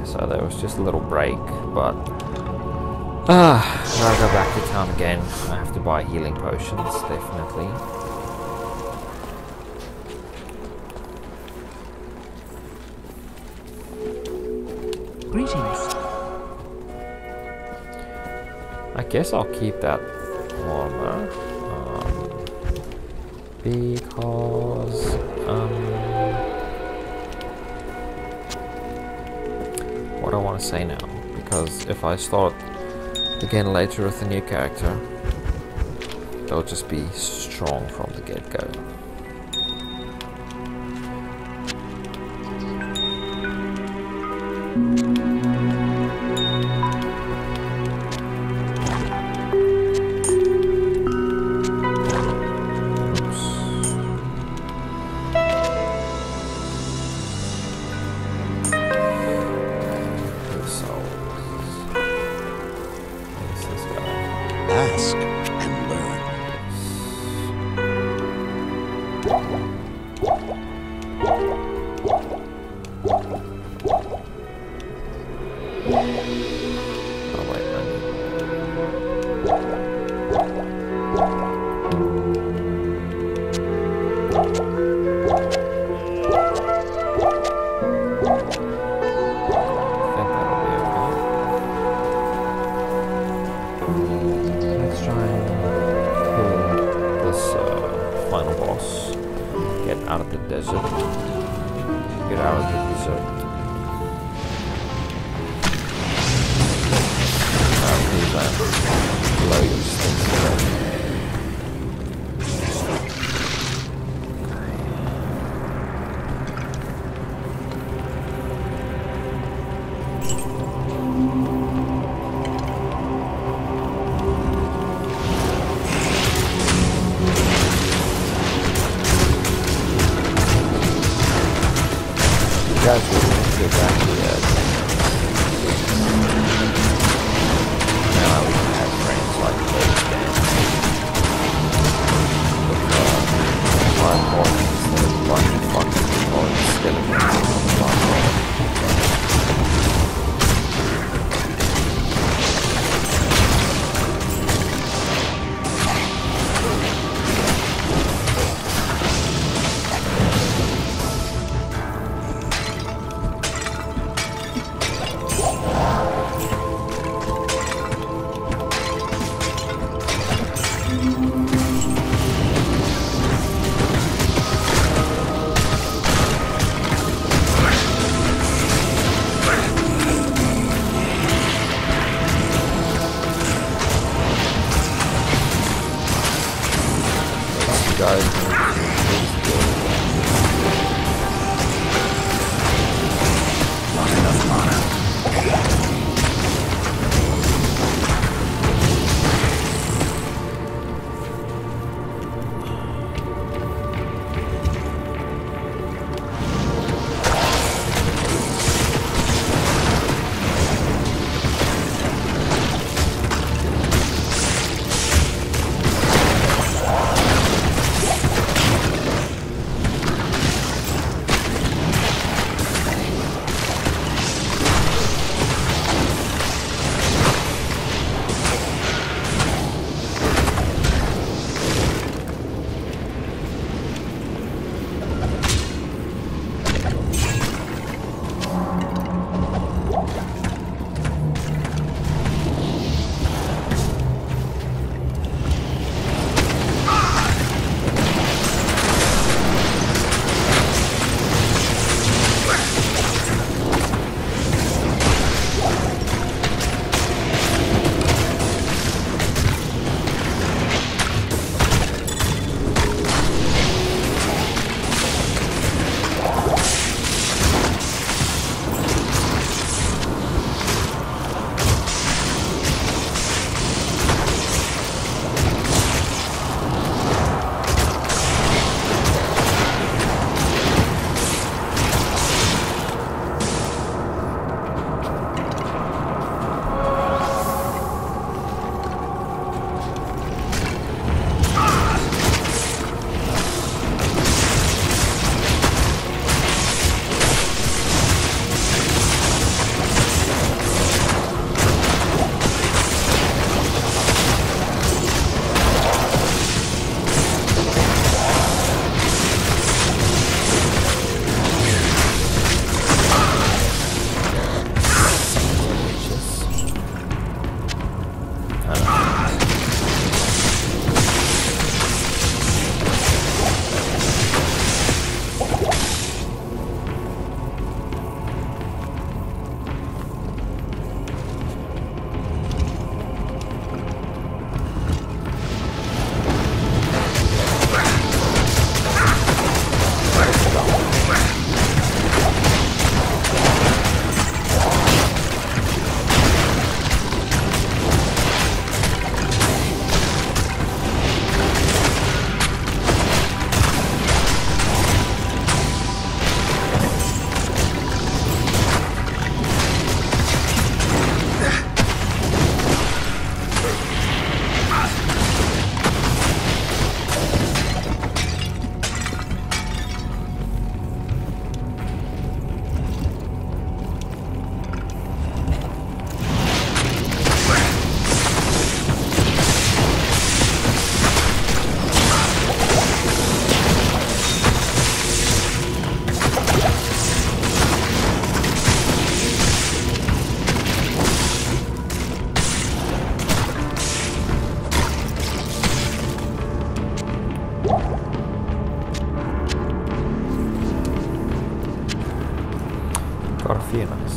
so there was just a little break, but gotta go back to town again. I have to buy healing potions, definitely. Greetings. I guess I'll keep that armor, because what I want to say now, because if I start again later with a new character, they'll just be strong from the get-go. Ask and learn. Oh wait, man. Let's try and kill this final boss. Get out of the desert. Get out of the desert. Blow your stinks away. Guys, we're going to get back to the edge. Now we can have frames like those games. With 5 points instead of a bunch of fucking points skeletons on the platform.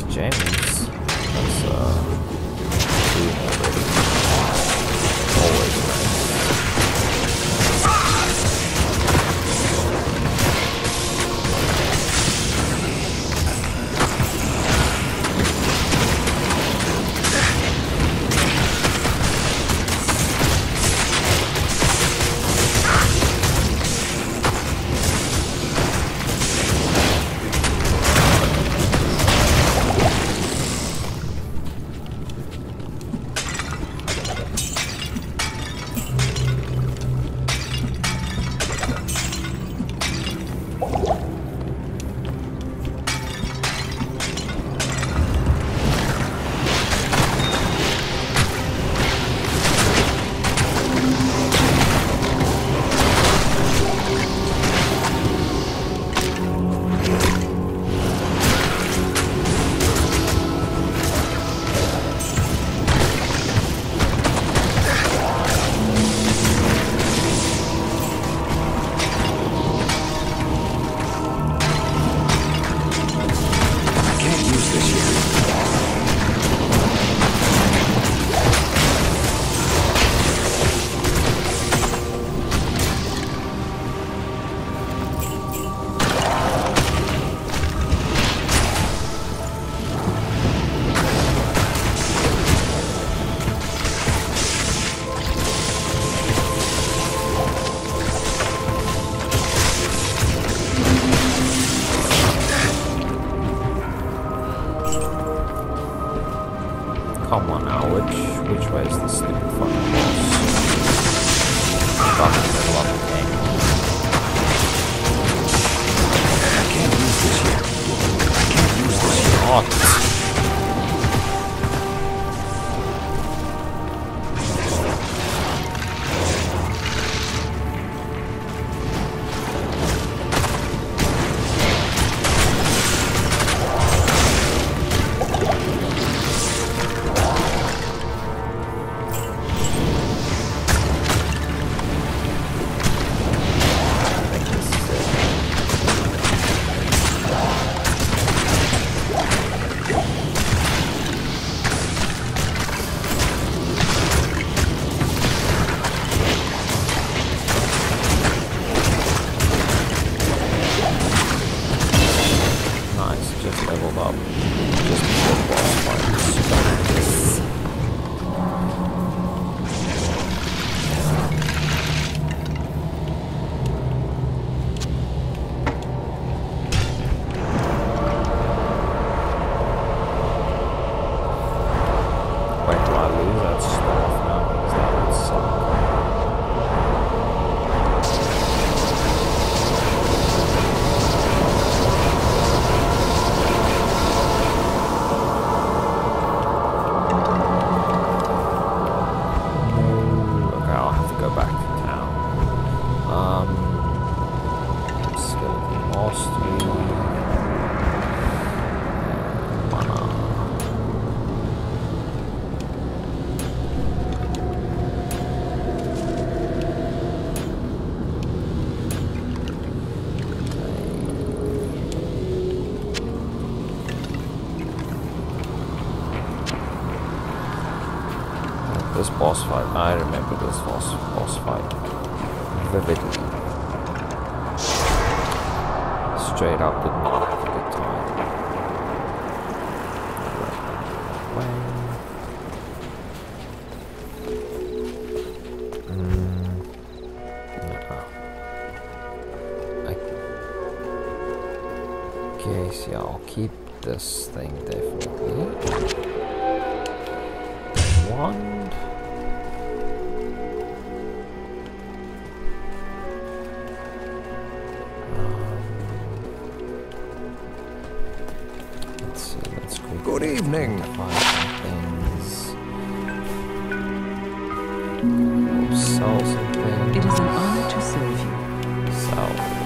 gems. That's good already. Always nice. Come on now, which way is this stupid fucking boss? Fuck, in the middle of the game. I can't use this yet. I can't use this yet. What? This boss fight, I remember this boss fight vividly. Straight up did not have a good time. Okay, so yeah, I'll keep this thing definitely. Wand. Let's see, let's quickly Good evening. find some things. We'll sell some things. It is an honor to serve you. Sell.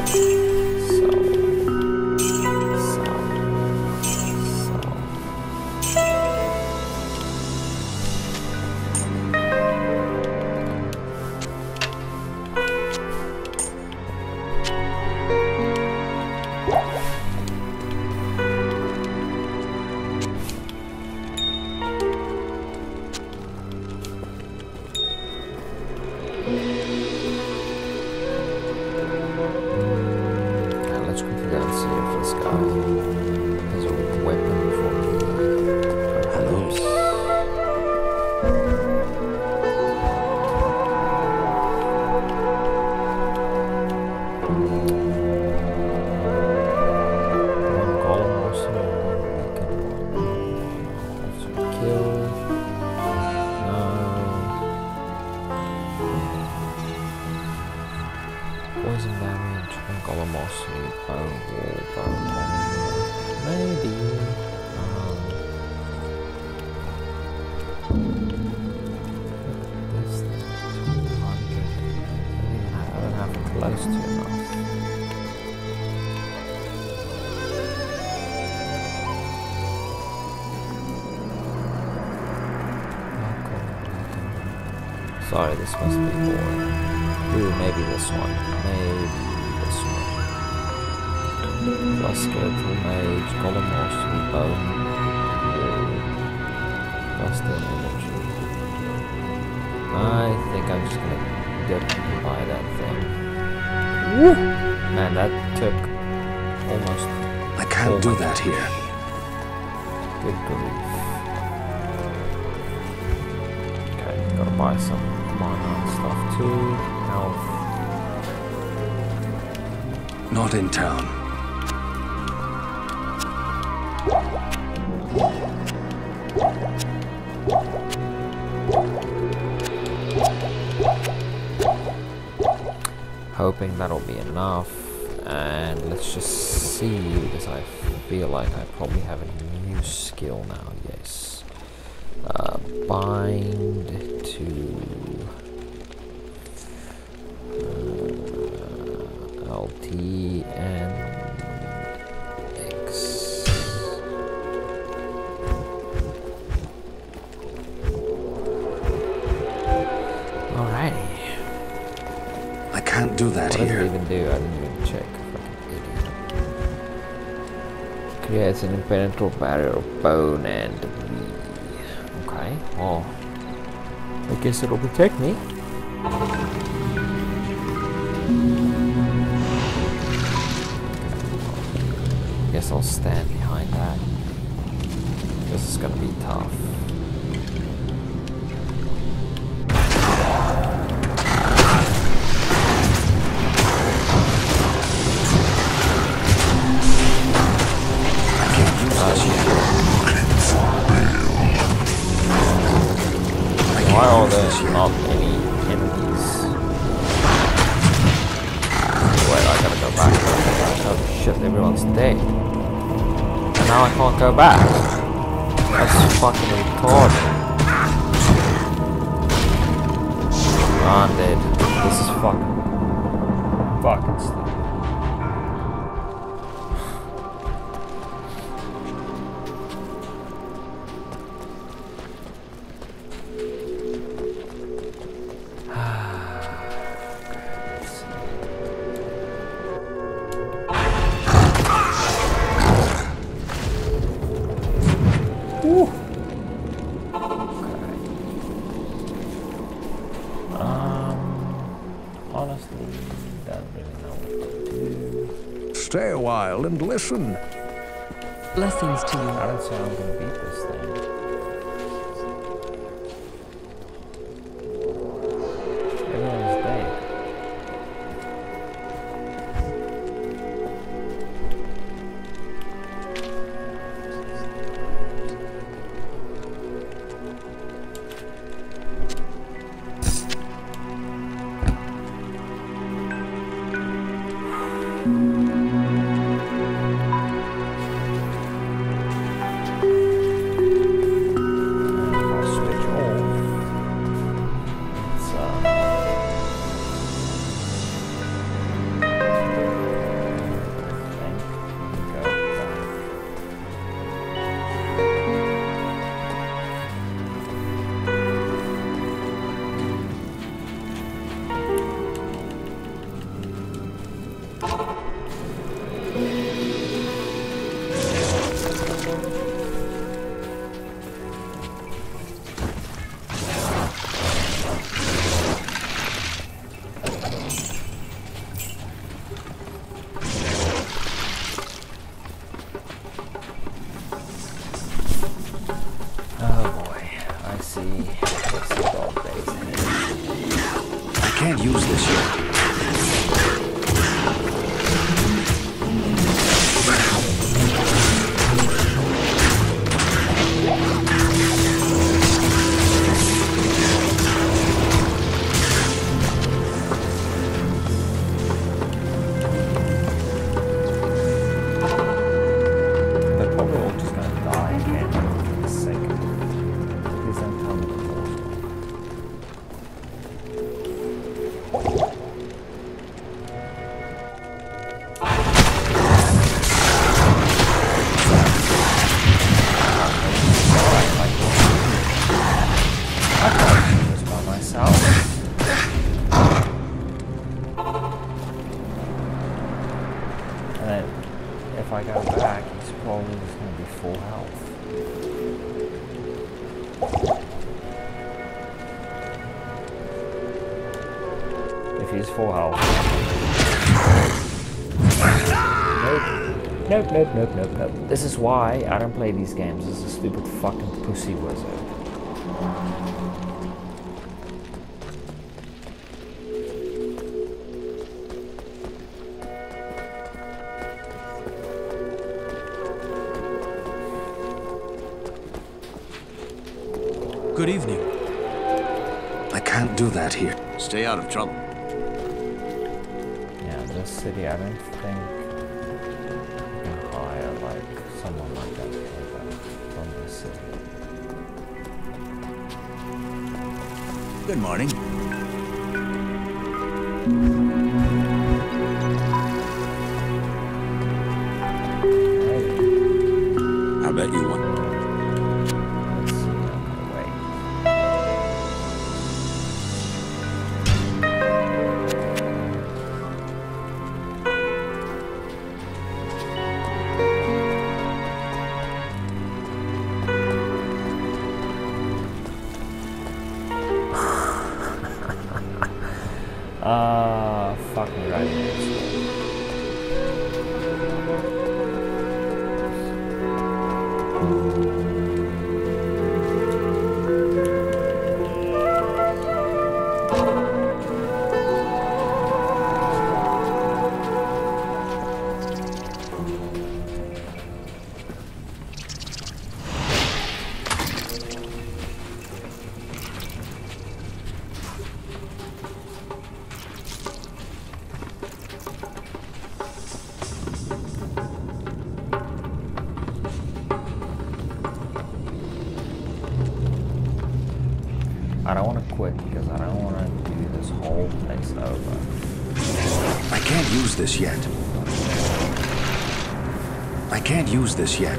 Sorry, this must be boring. Ooh, maybe this one. Maybe this one. Plus skeletal mage, golem mastery, bone, plus the energy. I think I'm just gonna get by that thing. Woo! Man, that took almost. I can't do that here. Good grief. Okay, gotta buy some mana and stuff too. Health. Not in town. Hoping that'll be enough. And let's just see, because I feel like I probably have a new skill now. Yes. Bind to LT and X. Alrighty. I can't do that What here. does it even do? I didn't even check. Fucking idiot. Creates an impenetrable barrier of bone and debris. Okay, well, I guess it'll protect me. Guess I'll stand behind that. This is gonna be tough. Why are there not any enemies? Wait, I gotta go back. Oh shit, everyone's dead. And now I can't go back. That's fucking retarded. I'm dead. This is fucking stupid. Honestly, don't really know what to do. Stay a while and listen. Blessings to I you. don't say I'm gonna beat this thing. Everyone's dead. Can't use this yet. They're probably all just gonna die again for the sake of it. Please don't tell me the force. full health. Nope. This is why I don't play these games as a stupid fucking pussy wizard. Good evening. I can't do that here. Stay out of trouble. Yeah, this city, I don't think you can hire like someone like that from this city. Good morning. Hey, I bet you won. let's see. Wait. Fucking right. I don't want to quit because I don't want to do this whole place over. I can't use this yet. I can't use this yet.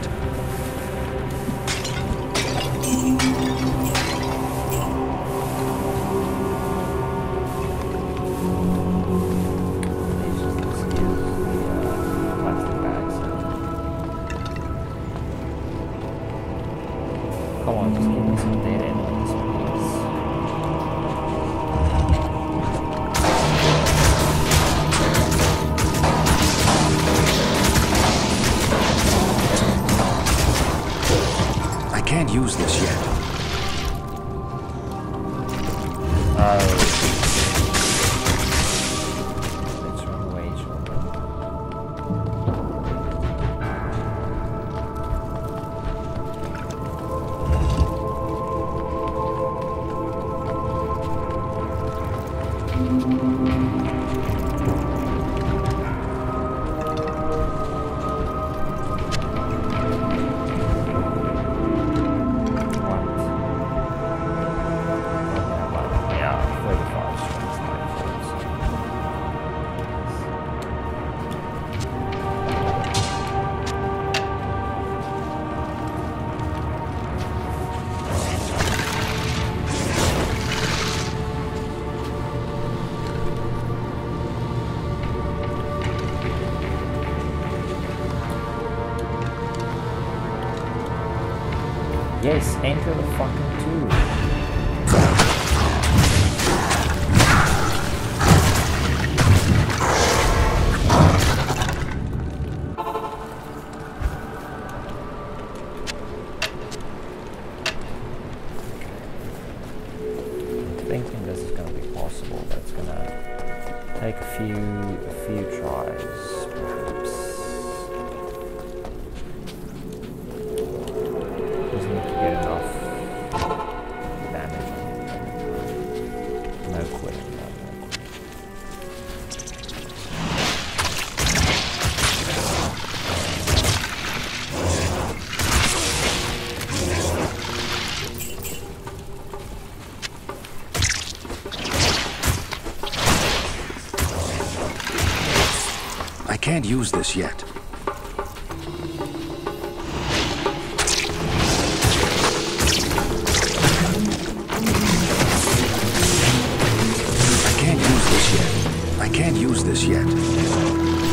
Plastic bags. Come on, just give me some data in on this, please. I can't use this yet. Let's run away, children. Yes, enter the fucking tube. I'm thinking this is going to be possible, but it's going to take a few tries, perhaps. Just need to get enough damage on it. No quitting, no quitting. I can't use this yet. I can't use this yet. I can't use this yet.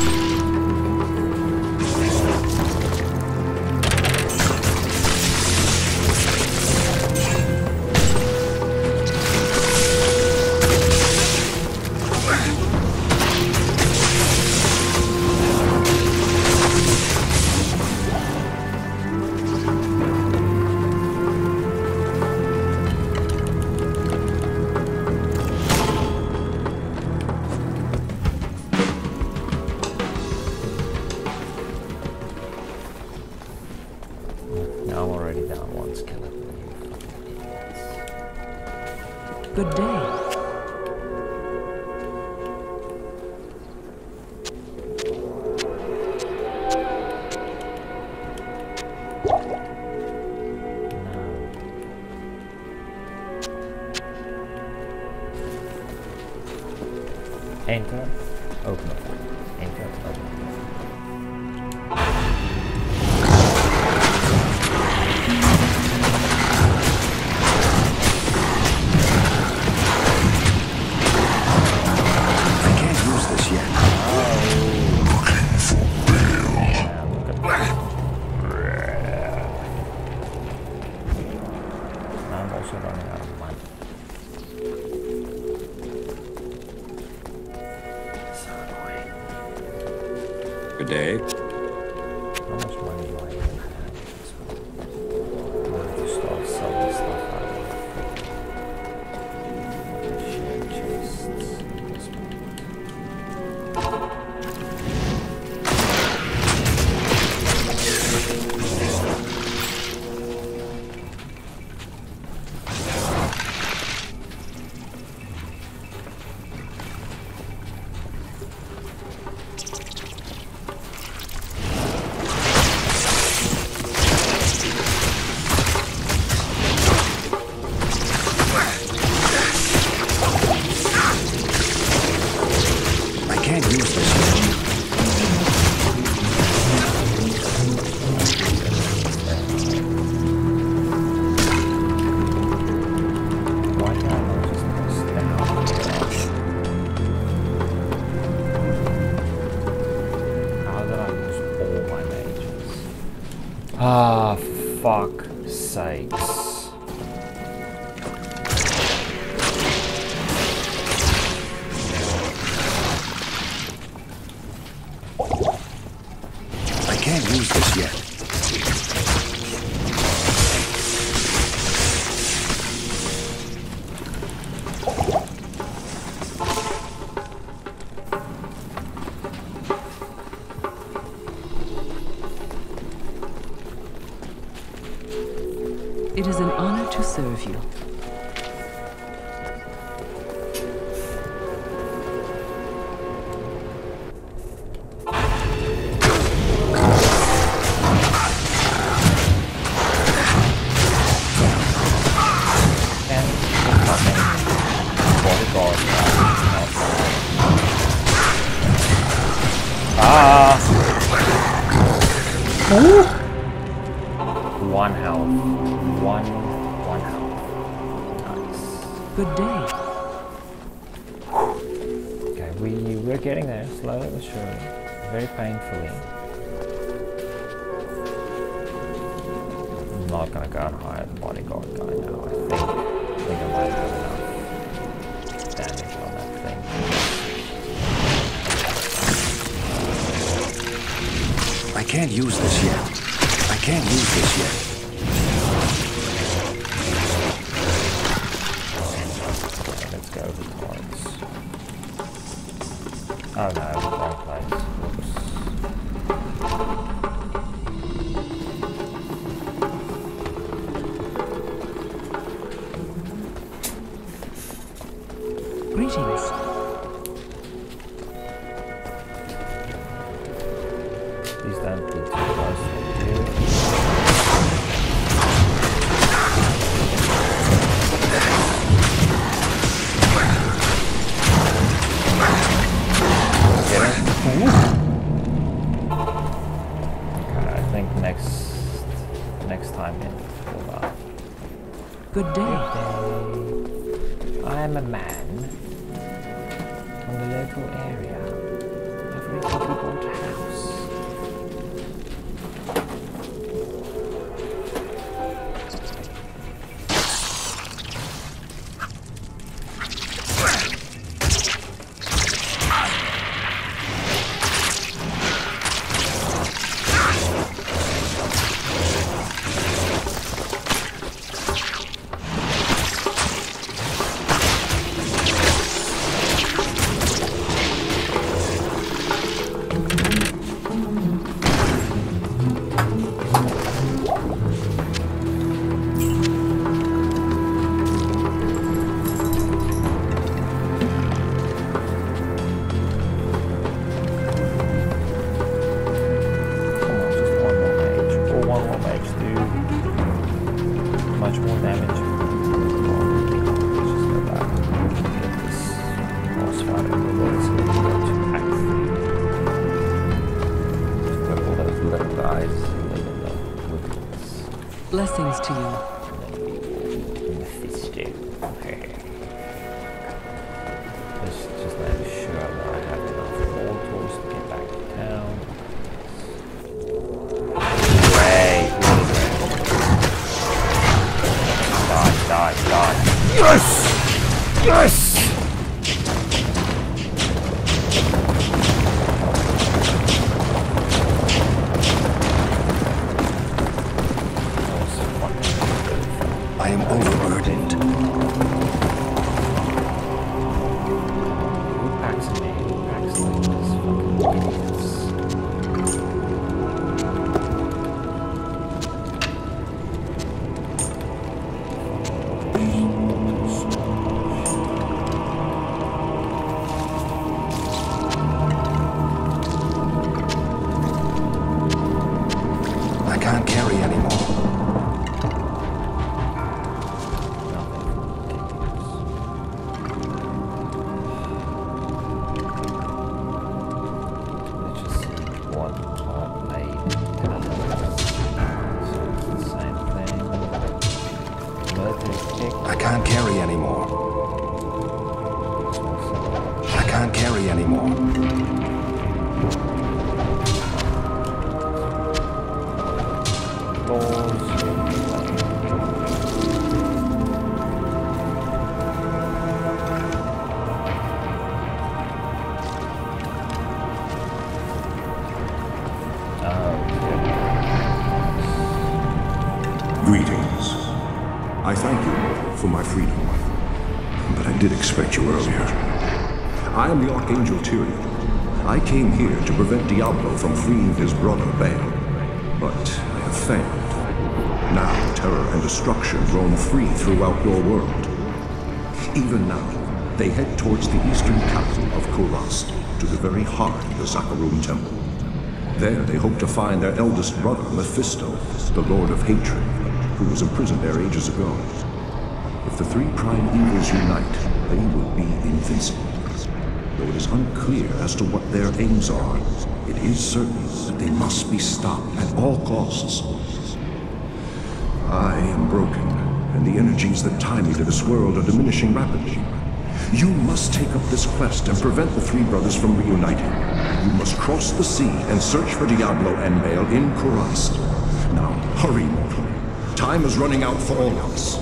one skeleton. Good day. Enter, open the file. Enter, open the file. I can't use this yet. I'm also running out of money. So annoying. Good day. How much money do I even have? I have to start selling stuff out of share chests at this point. I can't use this yet. Why can't I just press down? How did I lose all my mages? Ah, fuck sakes. I can't use this yet. It is an honor to serve you. And fucking bodyguard. Ah! Ooh. One health. One health. Nice. Good day. Okay, we're getting there, slowly but surely. Very painfully. I'm not gonna go and hire the bodyguard guy now. I think I might have enough damage on that thing. I can't use this yet. I can't use this yet. Okay, let's go over cards. Oh no, wrong place. Oops. Greetings. Please don't be too close to you. Get it? Okay, I think next time in we'll Good day. I am a man from the local area. I've recently bought a house. much more damage. Let's just go back and get this boss fight over with so we can go to Act 3. Just put all those little guys in the wickedness. Blessings to you. Mephisto. Okay. Let's just make sure that I have enough mortals to get back to town. Great! Die! Yes! Yes! I am overburdened. Who packs me? Who packs like this fucking idiots? I can't carry anymore. I can't carry anymore. I can't carry anymore. Greetings. I thank you for my freedom, but I did expect you earlier. I am the Archangel Tyrion. I came here to prevent Diablo from freeing his brother Baal, but I have failed. Now terror and destruction roam free throughout your world. Even now, they head towards the eastern capital of Kurast, to the very heart of the Zakarum Temple. There they hope to find their eldest brother, Mephisto, the Lord of Hatred, who was imprisoned there ages ago. If the three prime evils unite, they will be invincible. Though it is unclear as to what their aims are, it is certain that they must be stopped at all costs. I am broken, and the energies that tie me to this world are diminishing rapidly. You must take up this quest and prevent the three brothers from reuniting. You must cross the sea and search for Diablo and Baal in Kurast. Now, hurry, mortal. Time is running out for all of us.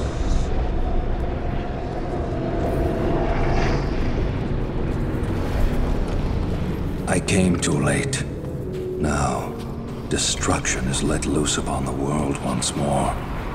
I came too late. Now, destruction is let loose upon the world once more.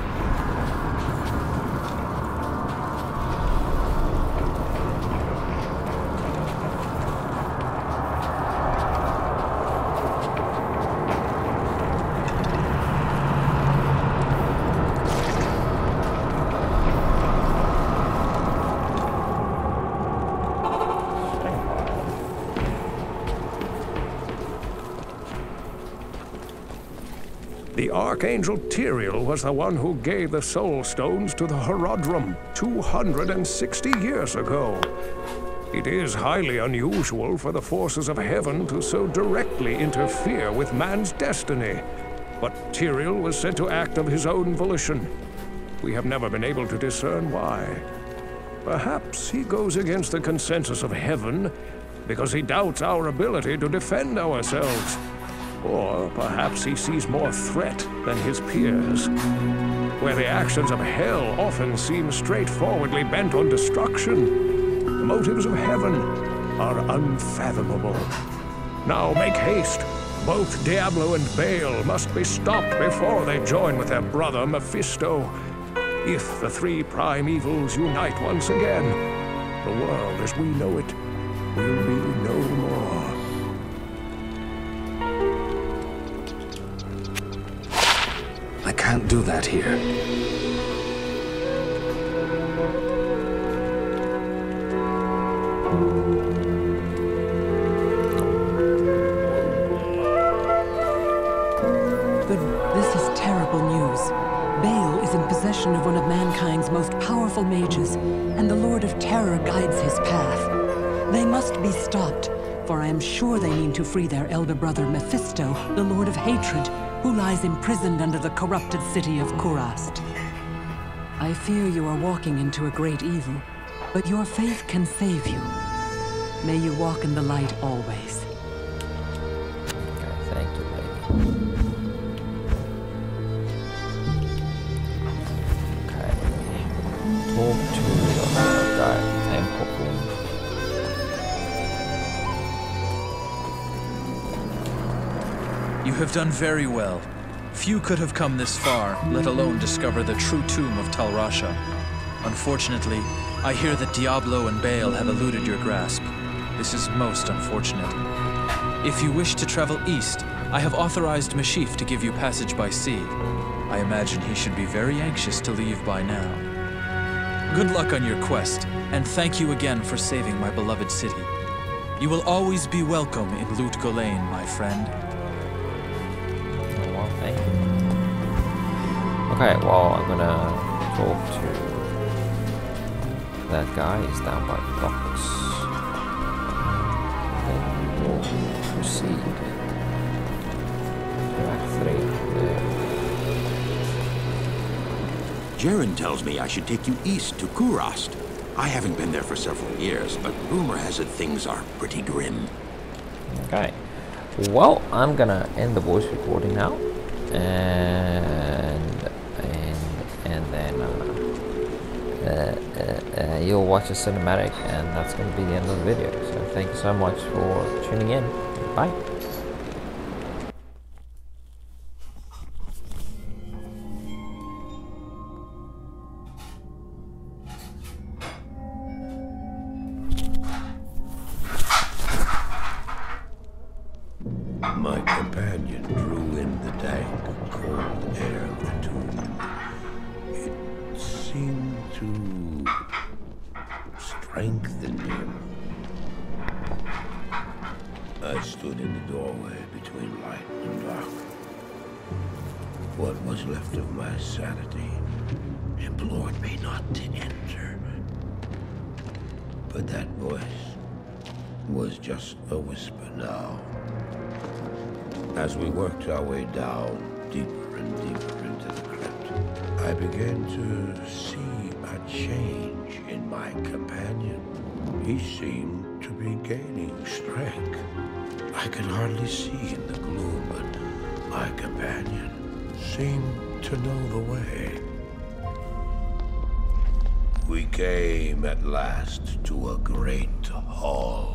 The Archangel Tyrion was the one who gave the Soul Stones to the Horodrum 260 years ago. It is highly unusual for the forces of heaven to so directly interfere with man's destiny. But Tyrion was said to act of his own volition. We have never been able to discern why. Perhaps he goes against the consensus of heaven because he doubts our ability to defend ourselves. Or perhaps he sees more threat than his peers. Where the actions of hell often seem straightforwardly bent on destruction, the motives of heaven are unfathomable. Now make haste. Both Diablo and Baal must be stopped before they join with their brother Mephisto. If the three prime evils unite once again, the world as we know it will be no more. I can't do that here. This is terrible news. Baal is in possession son of one of mankind's most powerful mages, and the Lord of Terror guides his path. They must be stopped, for I am sure they mean to free their elder brother Mephisto, the Lord of Hatred, who lies imprisoned under the corrupted city of Kurast. I fear you are walking into a great evil, but your faith can save you. May you walk in the light always. Okay, thank you, lady. Okay. Talk to the guy, Temple. You have done very well. Few could have come this far, let alone discover the true tomb of Tal Rasha. Unfortunately, I hear that Diablo and Baal have eluded your grasp. This is most unfortunate. If you wish to travel east, I have authorized Mashif to give you passage by sea. I imagine he should be very anxious to leave by now. Good luck on your quest, and thank you again for saving my beloved city. You will always be welcome in Lut Gholein, my friend. Well, thank you. Okay, well, I'm gonna talk to that guy. He's down by the docks. Then we will proceed to Act 3 there. Jaren tells me I should take you east to Kurast. I haven't been there for several years, but rumor has it things are pretty grim. Okay. Well, I'm gonna end the voice recording now, and then you'll watch a cinematic, and that's gonna be the end of the video. So thank you so much for tuning in. Bye. My companion drew in the dank, cold air of the tomb. It seemed to strengthen him. I stood in the doorway between light and dark. What was left of my sanity implored me not to enter. But that voice was just a whisper now. As we worked our way down, deeper and deeper into the crypt, I began to see a change in my companion. He seemed to be gaining strength. I could hardly see in the gloom, but my companion seemed to know the way. We came at last to a great hall.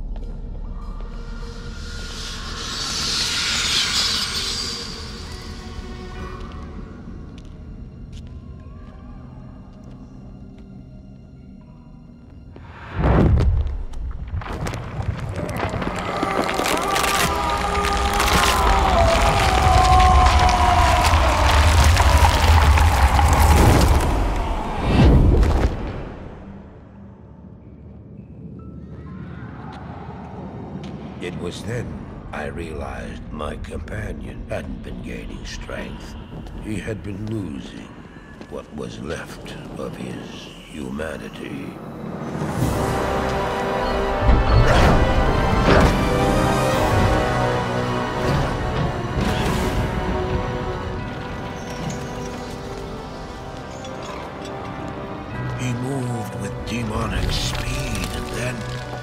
It was then I realized my companion hadn't been gaining strength. He had been losing what was left of his humanity. He moved with demonic speed, and then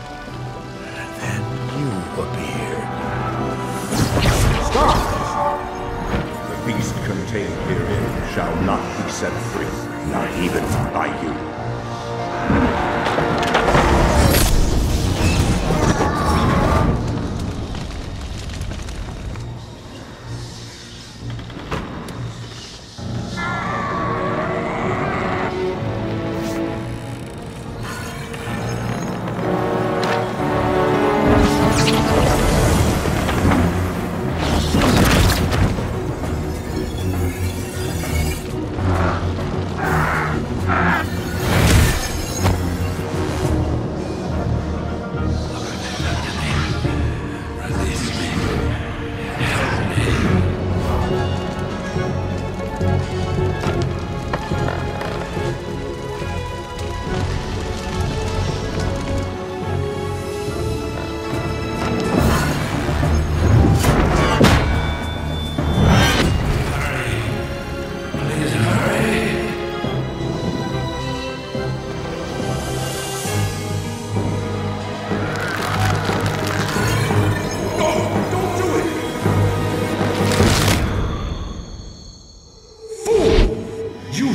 you appeared. Stop! The beast contained herein shall not be set free, not even by you.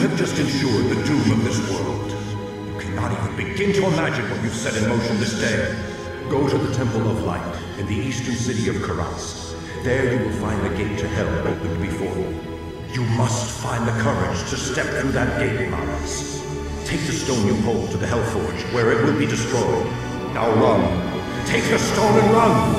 have just ensured the doom of this world. You cannot even begin to imagine what you've set in motion this day. Go to the Temple of Light in the eastern city of Kurast. There you will find the gate to hell opened before you. You must find the courage to step through that gate, Miles. Take the stone you hold to the Hellforge, where it will be destroyed. Now run. Take the stone and run!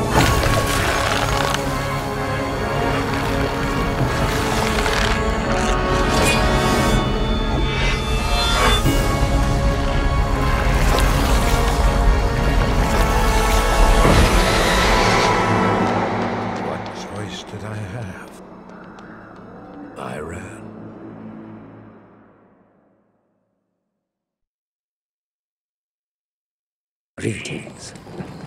Did I have? I ran. Greetings.